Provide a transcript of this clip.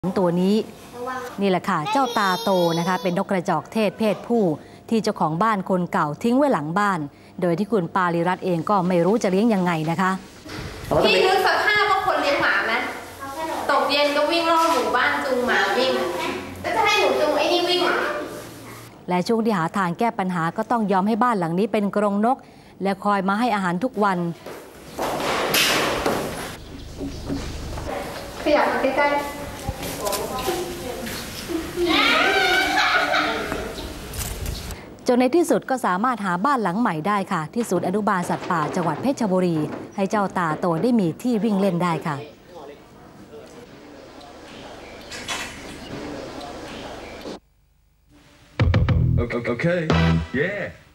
ตัวนี้นี่แหละค่ะเจ้าตาโตนะคะเป็นนกกระจอกเทศเพศผู้ที่เจ้าของบ้านคนเก่าทิ้งไว้หลังบ้านโดยที่คุณปาริรัตน์เองก็ไม่รู้จะเลี้ยงยังไงนะคะพี่นึกสภาพว่าคนเลี้ยงหมาไหมตกเย็นก็วิ่งรอบหมู่บ้านจูงหมาวิ่งแล้วจะให้หนูจูงไอ้นี่วิ่งและช่วงที่หาทางแก้ปัญหาก็ต้องยอมให้บ้านหลังนี้เป็นกรงนกและคอยมาให้อาหารทุกวันขยับมาใกล้ๆจนในที่สุดก็สามารถหาบ้านหลังใหม่ได้ค่ะที่ศูนย์อนุบาลสัตว์ป่าจังหวัดเพชรบุรีให้เจ้าตาโตได้มีที่วิ่งเล่นได้ค่ะ Okay. Yeah.